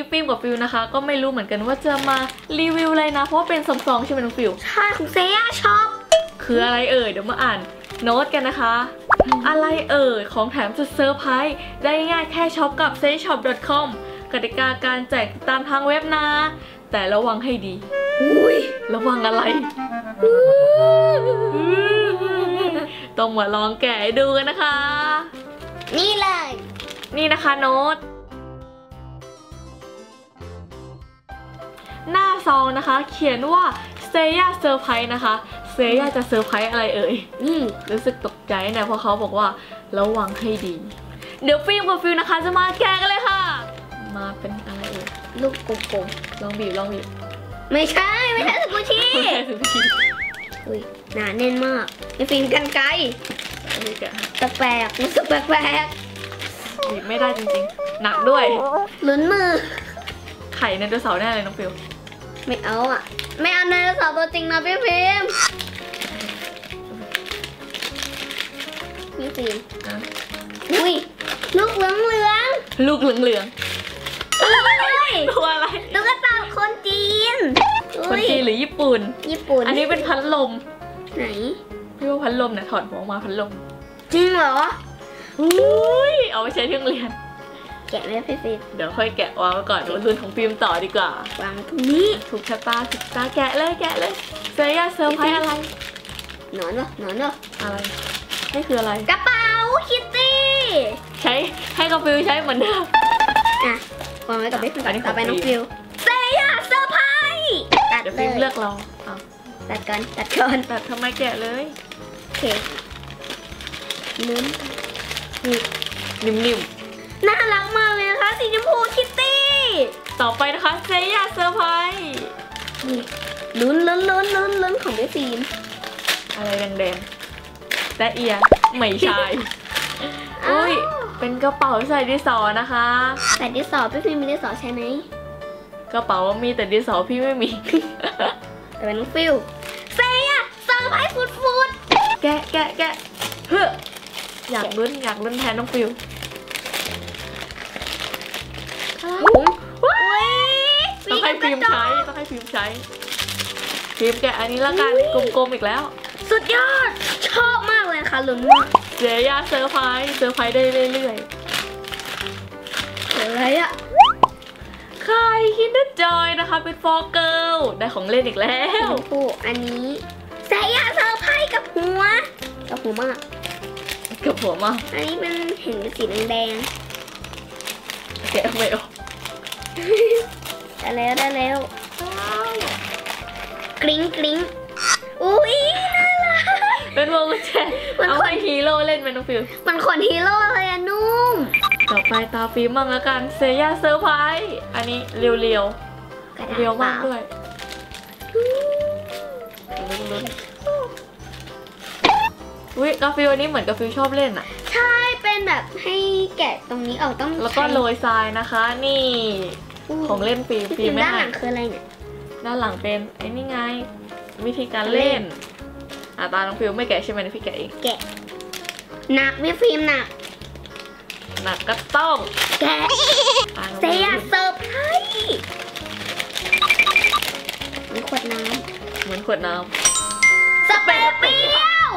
ฟิล์มกับฟิวนะคะก็ไม่รู้เหมือนกันว่าจะมารีวิวอะไรนะเพราะว่าเป็นซองๆใช่ไหมน้องฟิวใช่ของเซียช็อปคืออะไรเอ่ยเดี๋ยวมาอ่านโน้ตกันนะคะอะไรเอ่ยของแถมสุดเซอร์ไพรส์ได้ง่ายแค่ช็อปกับ sayshop.com กติกาการแจกตามทางเว็บนะแต่ระวังให้ดีระวังอะไรต้องมาลองแกะดูกันนะคะนี่เลยนี่นะคะโน้ตหน้าซองนะคะเขียนว่าเซย่าเซอร์ไพรส์นะคะเซย่าจะเซอร์ไพรส์อะไรเอ่ยรู้สึกตกใจนะเพราะเขาบอกว่าระวังให้ดีเดี๋ยวฟิล์มกับฟิวนะคะจะมาแกะกันเลยค่ะมาเป็นอะไรเอ่ยลูกกลมๆลองบีบไม่ใช่สกุชี่ไม่ใช่สกุชี่อุ้ยหนาแน่นมากนี่ฟิล์มกันไกลแปลกรู้สึกแปลกบีบไม่ได้จริงๆหนักด้วยลุ้นมือไข่ไดโนเสาร์แน่เลยน้องฟิวไม่เอาอ่ะไม่เอาไดโนเสาร์ตัวจริงนะพี่ฟิล์มอุ้ยลูกเหลืองตัวอะไรตุ๊กตาคนจีนหรือญี่ปุ่นอันนี้เป็นพัดลมไหนพี่ว่าพัดลมเนี่ยถอดหัวออกมาพัดลมจริงเหรออุ้ยเอาไปใช้ที่โรงเรียนแกะไหมพี่ฟิล์มเดี๋ยวค่อยแกะวางไว้ก่อนมาลุ้นของฟิล์มต่อดีกว่าวางตรงนี้ถูกชะตาแกะเลยเซย่าเซอร์ไพรส์อะไรหนอนเหรออะไรนี่คืออะไรกระเป๋าคิตตี้ใช้ให้กับฟิวใช้เหมือนเดิมอ่ะวางไว้กับพี่ฟิล์มต่อไปน้องฟิวเซย่าเซอร์ไพรส์เดี๋ยวฟิล์มเลือกเราตัดก่อนตัดทำไมแกะเลยโอเคลุ้นนิ่มน่ารักมากเลยนะคะสีชมพูคิตตี้ต่อไปนะคะเซย่าเซอร์ไพรส์ลุ้นของพี่ฟิล์มอะไรแดงๆแต่เอียไม่ใช่อุ้ยเป็นกระเป๋าใส่ดินสอนะคะใส่ดินสอพี่ฟิล์มมีดินสอใช่ไหมกระเป๋ามีแต่ดินสอพี่ไม่มีแต่เป็นน้องฟิวเซย่าเซอร์ไพรส์ฟุดแกะเฮ้ออยากลุ้นแทนน้องฟิวต้องให้ฟิล์มใช้ฟิล์มแกะอันนี้ละกันกลมๆอีกแล้วสุดยอดชอบมากเลยค่ะลุ้นมากเซย่าเซอร์ไพรส์ได้เรื่อยอะไรอ่ะใครคิดได้จอยนะคะเป็นฟอร์เกิลได้ของเล่นอีกแล้วอันนี้เซย่าเซอร์ไพรส์กับหัวมากอันนี้เป็นเห็นสีแดงแกะไม่ออกได้แล้วกริ๊งอุ้ยน่ารักเป็นวงกุญแจเอาให้ฮีโร่เล่นเป็นน้องฟิวมันขนฮีโร่เลยอะนุ่มต่อไปตาฟิล์มมั่งแล้วกันเซย่าเซอร์ไพรส์อันนี้เรียวมากด้วยลุ้นอุ้ยกาฟิวอันนี้เหมือนกาฟิวชอบเล่นอ่ะใช่เป็นแบบให้แกะตรงนี้ออกต้องแล้วก็โรยทรายนะคะนี่ของเล่นฟิล์มด้านหลังคืออะไรเนี่ยด้านหลังเป็นไอ้นี่ไงวิธีการเล่นตาน้องฟิวไม่แกะใช่ไหมนี่พี่แกะเองแกะหนักพี่ฟิล์มหนักก็ต้องแกะเซย่าเซอร์ไพรส์เหมือนขวดน้ำสเปรย์เปรี้ยว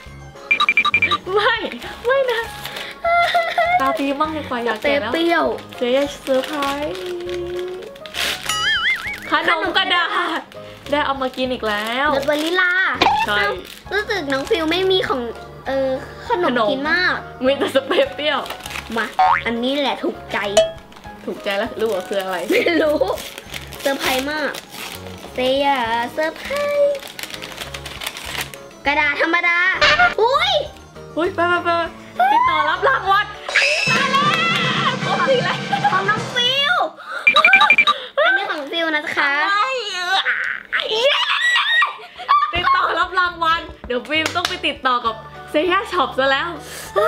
ไม่นะตาฟิล์มมั่งดีกว่าอยากแกะแล้วเปรี้ยวเซย่าเซอร์ไพรส์ขนมกระดาษได้เอามากินอีกแล้วรสวานิลาใช่รู้สึกน้องฟิวไม่มีของขนมกินมากมีแต่สเปรย์เปรี้ยวมาอันนี้แหละถูกใจแล้วรู้ว่าคืออะไรไม่รู้เซอร์ไพรส์มากเซย่าเซอร์ไพรส์กระดาษธรรมดาอุ้ยไปติดต่อรับรางวัลมาแล้วของน้องฟิวอันนี้ของฟิวนะคะติดต่อรับรางวัลเดี๋ยวฟิล์มต้องไปติดต่อกับเซย่าช็อปซะแล้ว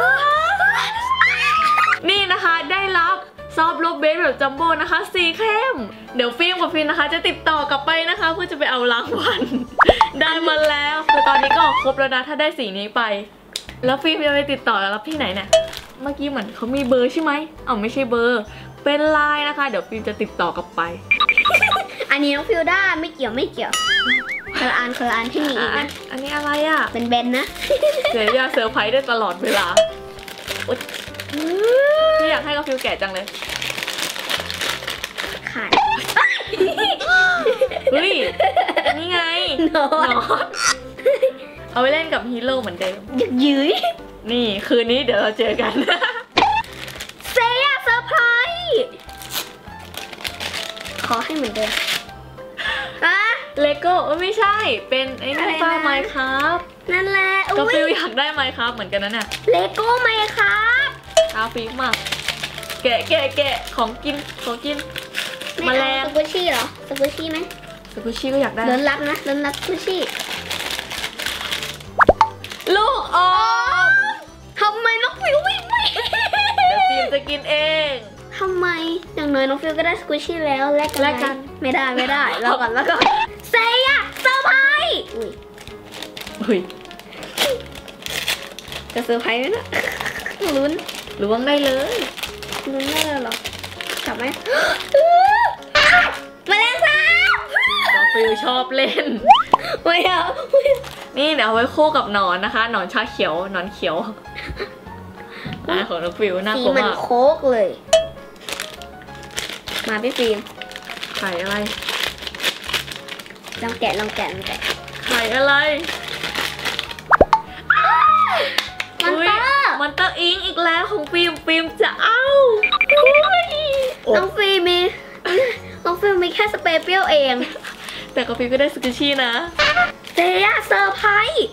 นี่นะคะได้รับซอฟต์โรเบสแบบจัมโบ้นะคะสีเข้มเดี๋ยวฟิล์มกับฟินนะคะจะติดต่อกลับไปนะคะเพื่อจะไปเอารางวัลได้มาแล้วคือตอนนี้ก็ครบแล้วนะถ้าได้สีนี้ไปแล้วฟิล์มจะไปติดต่อรับที่ไหนเนี่ยเมื่อกี้เหมือนเขามีเบอร์ใช่ไหมไม่ใช่เบอร์เป็นไลน์นะคะ เดี๋ยวฟิล์มจะติดต่อกลับไปอันนี้น้องฟิวได้ไม่เกี่ยวคนละอันที่หนีนะอันนี้อะไรอ่ะเป็นเบนนะเสียยาเซอร์ไพรส์ได้ตลอดเวลาอุ๊ยพี่อยากให้กาฟิลแกะจังเลยขาดเฮ้ยนี่ไงโน้นอตเอาไปเล่นกับฮีโร่เหมือนเดิมหยึกยื้ยนี่คืนนี้เดี๋ยวเราเจอกันเซย่าเซอร์ไพรส์ขอให้เหมือนเดิมอะเลโก้ไม่ใช่ เป็นไอ้อะนี่ไรป้านะไมค์ครับนั่นแหละกาอุ้ฟิลยอยากได้ไมค์ครับเหมือนกันนะเนี่ยเลโก้ไหมครับกาฟิลมากแกะของกินแมลงสกุชี่เหรอสกุชี่ไหมสกุชี่ก็อยากได้เดินรับนะเดินรับสกุชี่ลูกอมทำไมน้องฟิววิ่งไม่เดี๋ยวฟิล์มจะกินเองทำไมอย่างน้อยน้องฟิวก็ได้สกุชี่แล้วแลกกันไหมแลกกันไม่ได้รอก่อนเซย่าเซอร์ไพรส์อุ้ยเฮ้ยจะเซอร์ไพรส์ไหมนะลุ้นล้วงได้เลยลุ้นได้เลยเหรอจับไหมแมลงสาบกาฟิลชอบเล่นไม่เอานี่เดี๋ยวเอาไว้คู่กับหนอนนะคะหนอนชาเขียวหนอนเขียวของน้องฟิวน่าสีกลัวเหมือนมากโค้กเลย มาพี่ฟิล์มไข่อะไรลองแกะไข่อะไรมันเตอร์มันเตอร์อิงอีกแล้วของฟิล์มจะเอาโอ้น้องฟิล์มมีน้องฟิล์มมีแค่สเปรย์เปรี้ยวเองแต่กาฟิลก็ได้สกุชี่นะเซย่าเซอร์ไพรส์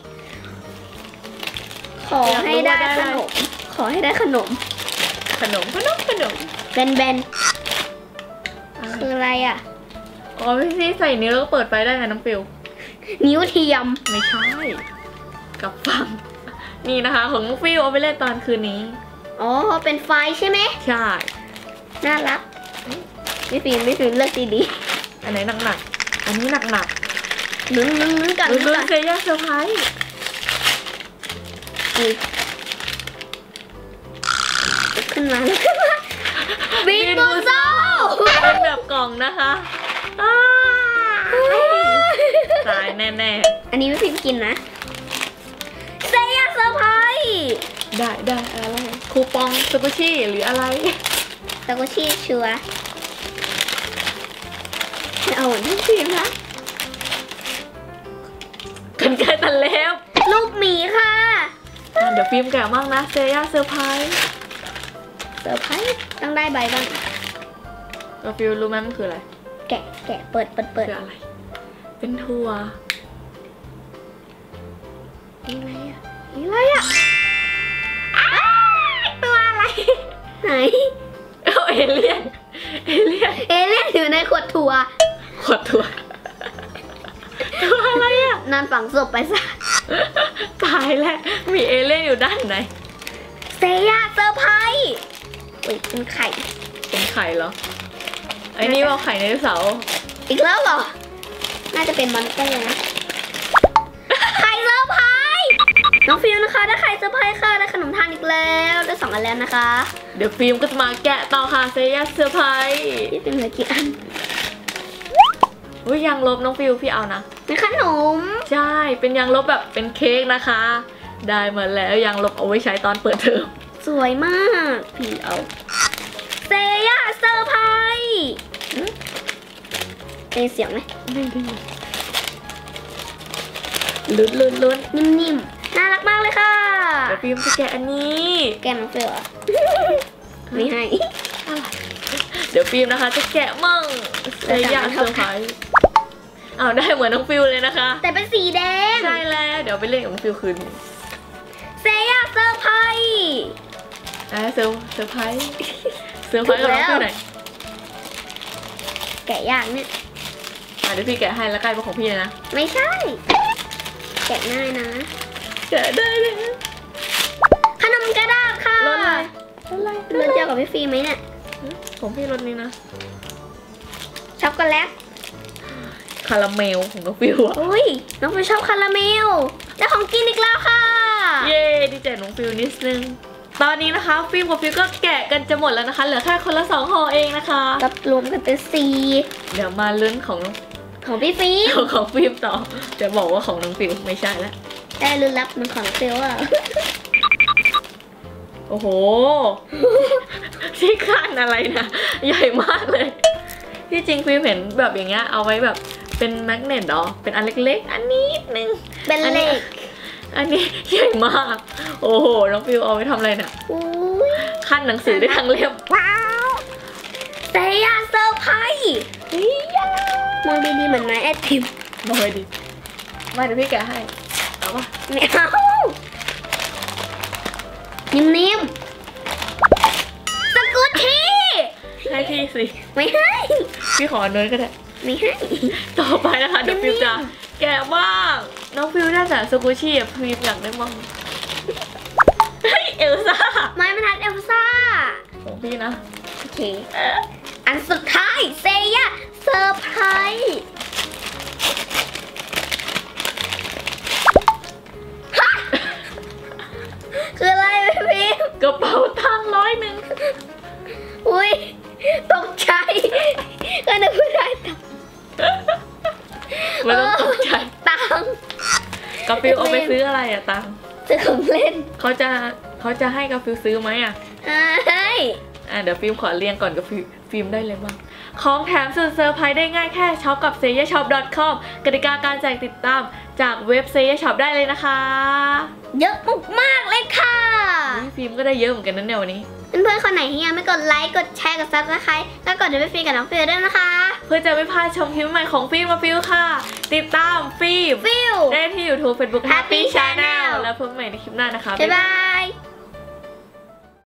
ขอให้ได้ขนม ขอให้ได้ขนมขนมแบนคืออะไรอ่ะอ๋อพี่ใส่นิ้วแล้วก็เปิดไฟได้ไงน้องฟิลนิ้วเทียมไม่ใช่กับฟังนี่นะคะของน้องฟิลเอาไปเล่นตอนคืนนี้อ๋อ เป็นไฟใช่ไหมใช่น่ารักพี่ฟิล์มเลือกดีอันไหนหนักๆอันนี้หนักๆลุ้นก่อนๆลุ้นเซย่าเซอร์ไพรส์อุ๊ยขึ้นมาบินบูโซเป็นแบบกล่องนะคะตายแน่อันนี้ไม่พิมพ์กินนะเซย่าเซอร์ไพรส์ๆได้อะไรคูปองสกุชี่หรืออะไรตะกุชี่ชัวร์ไม่เอาเหมือนพี่พิมพ์นะกันไกลตัดเล็บลูกหมีค่ะเดี๋ยวฟิล์มแกะมั่งนะเซย่าเซอร์ไพรส์เซอร์ไพรส์ต้องได้ใบบ้างก็ฟิลรู้ไหมมันคืออะไรแกะเปิดคืออะไร เป็นถั่วนี่อะไรอ่ะอ้าวตัวอะไร ไหนเอาเอเลี่ยนเอเลี่ยนอยู่ในขวดถั่วขวดถั่วตัวอะไรอ่ะนอนฝังศพไปซะตายแล้วมีเอเลี่ยนอยู่ด้านไหนเซย่าเซอร์ไพรส์อุ้ยเป็นไข่เป็นไข่เหรอไอ้นี่ว่าไข่ไดโนเสาร์อีกแล้วเหรอ น่าจะเป็นมอนสเตอร์นะ ไข่เซอร์ไพรส์น้องฟิวนะคะได้ไข่เซอร์ไพรส์ค่ะได้ขนมทานอีกแล้วได้2 อันแล้วนะคะเดี๋ยวฟิล์มก็จะมาแกะต่อค่ะเซย่าเซอร์ไพรส์พี่เป็นเหลือกี่อันอุ้ยยางลบน้องฟิลพี่เอานะเป็นขนมใช่เป็นยางลบแบบเป็นเค้กนะคะ ได้มาแล้วยางลบเอาไว้ใช้ตอนเปิดเทอมสวยมากพี่เอาเซย่าเซอร์ไพรส์เป็นเสียงไหมไม่ได้ลุ้นนิ่มๆ น่ารักมากเลยค่ะเดี๋ยวฟิล์มจะแกะอันนี้แกมน้องฟิวเหรอ ไม่ให้เดี๋ยวฟิล์มนะคะจะแกะมั่งเซย่าเซอร์ไพรส์เอาได้เหมือนน้องฟิลเลยนะคะแต่เป็นสีแดงใช่แล้วเดี๋ยวไปเล่นกับน้องฟิลคืนนี้เซย่าเซอร์ไพรส์เซอร์ไพรส์กับน้องฟิลหน่อยแกะยากเนี่ยเดี๋ยวพี่แกะให้แล้วใกล้เป็นของพี่เลยนะไม่ใช่ แกะง่ายนะแกะได้เลยขนมกระดาษค่ะรสอะไรรสเดียวกับพี่ฟิล์มไหมเนี่ยของพี่รสนี้นะช็อกโกแลตคาราเมลของน้องฟิลอะอุ้ย น้องฟิวชอบคาราเมลได้ของกินอีกแล้วค่ะเย้ดีใจน้องฟิลนิดนึงตอนนี้นะคะฟิล์มกับฟิวก็แกะกันจะหมดแล้วนะคะเหลือแค่คนละ2ห่อเองนะคะกับรวมกันเป็น4 เดี๋ยวมาลุ้นของของพี่ฟิล์มของฟิล์มต่อจะบอกว่าของน้องฟิวไม่ใช่แล้วได้ลุ้นรับมันของฟิลอ่ะโอ้โห ที่คานอะไรนะใหญ่มากเลย ที่จริงฟิล์มเห็นแบบอย่างเงี้ยเอาไว้แบบเป็นแมกเนตเหรอเป็นอันเล็กๆอันนี้นึงเป็นเหล็กอันนี้ใหญ่มาก โอ้โหน้องฟิวเอาไว้ทำอะไรน่ะอุ้ยขั้นหนังสือได้ทั้งเล่มว้าวเซย่าเซอร์ไพรส์มองดีๆเหมือนไม้ไอติมมาเลยดิมาเดี๋ยวพี่แกะให้เอาปะไม่เอานิ่มๆสกูตทีให้พี่สิไม่ให้พี่ขอเนิร์ดก็ได้ไม่ให้ต่อไปนะคะเดี๋ยวฟิวจะแกะบ้างน้องฟิวได้จากสกูชี่อะฟิวอยากได้บ้างเฮ้ยเอลซ่าไม้บรรทัดเอลซ่าของพี่นะโอเค อันสุดท้ายเซย่าเซอร์ไพรส์ฮะคืออะไรพี่กระเป๋าตังค์100 อุ้ยตกใจก็นึกว่าได้ตังค์ไม่ต้องตกใจตังค์กาฟิวเอาไปซื้ออะไรอะตังค์ซื้อของเล่นเขาจะให้กาฟิวซื้อไหมอะให้เดี๋ยวฟิล์มขอเรียงก่อนกับฟิล์มได้เลยบ้างของแถมสุดเซอร์ไพรส์ได้ง่ายแค่ช็อปกับ sayashop.com กติกาการแจกติดตามจากเว็บ sayashop ได้เลยนะคะเยอะมากๆเลยค่ะอุ๊ยฟิล์มก็ได้เยอะเหมือนกันนะเนี่ยวันนี้เพื่อนๆคนไหนที่ยังไม่กดไลค์กดแชร์กดซับสไครต์ก็กดดูไปฟรีกับน้องฟิลด้วยนะคะเพื่อจะไม่พลาดชมคลิปใหม่ของฟิล์มกับฟิลค่ะ ติดตามฟิล์มฟิลได้ที่ YouTube Facebook Happy Happy Channel Channel แล้วพบกันใหม่ในคลิปหน้านะคะบ๊ายบาย